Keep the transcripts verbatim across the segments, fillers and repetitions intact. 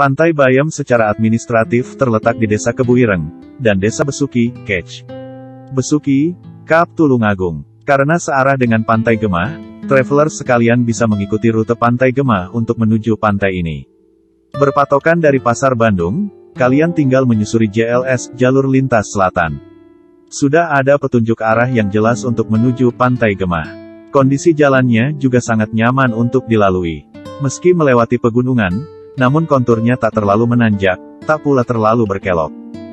Pantai Bayam secara administratif terletak di Desa Kebuireng, dan Desa Besuki, Kec. Besuki, Kap Tulungagung. Karena searah dengan Pantai Gemah, traveler sekalian bisa mengikuti rute Pantai Gemah untuk menuju pantai ini. Berpatokan dari Pasar Bandung, kalian tinggal menyusuri J L S, Jalur Lintas Selatan. Sudah ada petunjuk arah yang jelas untuk menuju Pantai Gemah. Kondisi jalannya juga sangat nyaman untuk dilalui. Meski melewati pegunungan, namun konturnya tak terlalu menanjak, tak pula terlalu berkelok.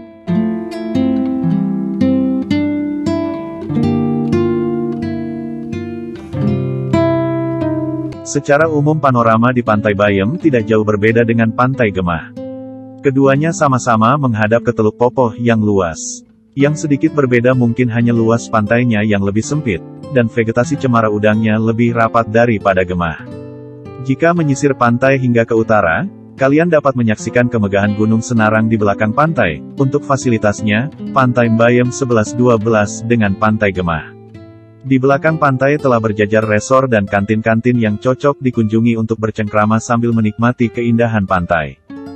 Secara umum panorama di Pantai Bayam tidak jauh berbeda dengan Pantai Gemah. Keduanya sama-sama menghadap ke Teluk Popoh yang luas. Yang sedikit berbeda mungkin hanya luas pantainya yang lebih sempit, dan vegetasi cemara udangnya lebih rapat daripada Gemah. Jika menyisir pantai hingga ke utara, kalian dapat menyaksikan kemegahan Gunung Senarang di belakang pantai. Untuk fasilitasnya, Pantai Bayam sebelas dua belas dengan Pantai Gemah. Di belakang pantai telah berjajar resor dan kantin-kantin yang cocok dikunjungi untuk bercengkrama sambil menikmati keindahan pantai.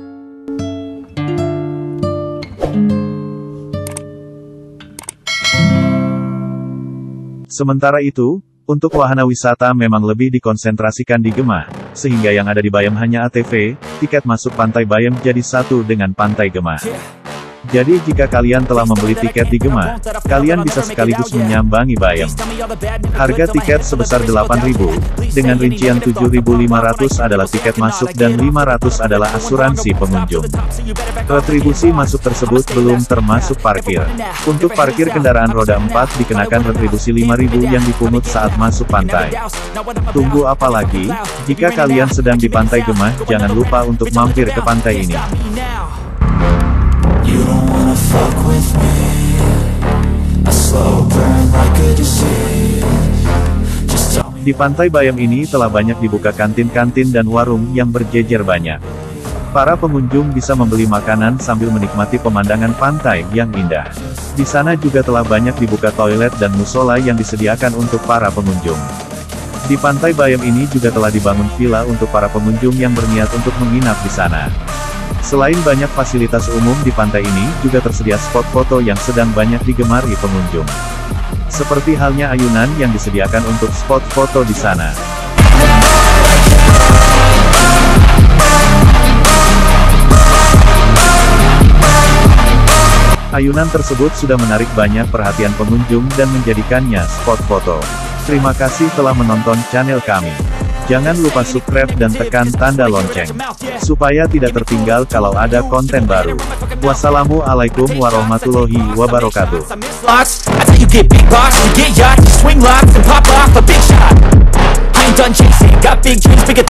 Sementara itu, untuk wahana wisata memang lebih dikonsentrasikan di Gemah, sehingga yang ada di Bayam hanya A T V, tiket masuk Pantai Bayam jadi satu dengan Pantai Gemah. Jadi jika kalian telah membeli tiket di Gemah, kalian bisa sekaligus menyambangi Bayam. Harga tiket sebesar delapan ribu, dengan rincian tujuh ribu lima ratus adalah tiket masuk dan lima ratus adalah asuransi pengunjung. Retribusi masuk tersebut belum termasuk parkir. Untuk parkir kendaraan roda empat dikenakan retribusi lima ribu yang dipungut saat masuk pantai. Tunggu apa lagi? Jika kalian sedang di Pantai Gemah, jangan lupa untuk mampir ke pantai ini. You don't wanna fuck with me. A slow burn like a disease. Just tell me. Di Pantai Bayam ini telah banyak dibuka kantin-kantin dan warung yang berjejer banyak. Para pengunjung bisa membeli makanan sambil menikmati pemandangan pantai yang indah. Di sana juga telah banyak dibuka toilet dan musola yang disediakan untuk para pengunjung. Di Pantai Bayam ini juga telah dibangun villa untuk para pengunjung yang berniat untuk menginap di sana. Selain banyak fasilitas umum di pantai ini, juga tersedia spot foto yang sedang banyak digemari pengunjung. Seperti halnya ayunan yang disediakan untuk spot foto di sana. Ayunan tersebut sudah menarik banyak perhatian pengunjung dan menjadikannya spot foto. Terima kasih telah menonton channel kami. Jangan lupa subscribe dan tekan tanda lonceng, supaya tidak tertinggal kalau ada konten baru. Wassalamualaikum warahmatullahi wabarakatuh.